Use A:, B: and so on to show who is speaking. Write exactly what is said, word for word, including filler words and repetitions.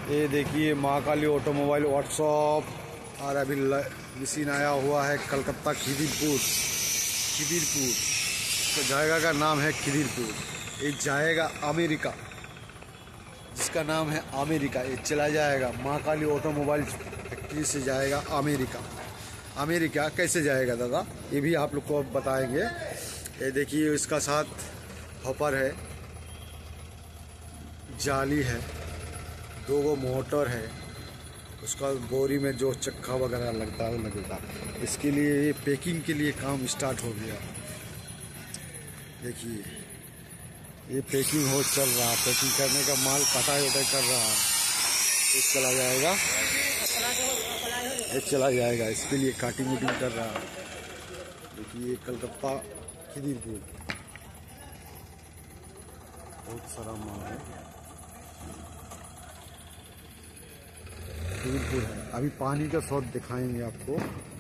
A: ये देखिए Mahakali automobile workshop. और अभी मशीन आया हुआ है कलकत्ता खिदिरपुर। खिदिरपुर तो जाएगा का नाम है खिदिरपुर। ये जाएगा अमेरिका, जिसका नाम है अमेरिका। ये चला जाएगा महाकाली ऑटोमोबाइल फैक्ट्री से जाएगा अमेरिका। अमेरिका कैसे जाएगा दादा, ये भी आप लोग को बताएंगे। ये देखिए इसका साथ हॉपर है, जाली है, दो गो मोटर है, उसका बोरी में जो चक्का वगैरह लगता है वो लगेगा। इसके लिए ये पैकिंग के लिए काम स्टार्ट हो गया। देखिए ये पैकिंग हो चल रहा है, पैकिंग करने का माल कटाई वटाई कर रहा है। ये चला जाएगा, ये चला जाएगा, इसके लिए काटिंग वुटिंग कर रहा है। देखिए कलकत्ता खिदिरपुर बहुत सारा माल है, खिदिरपुर है। अभी पानी का शॉट दिखाएंगे आपको।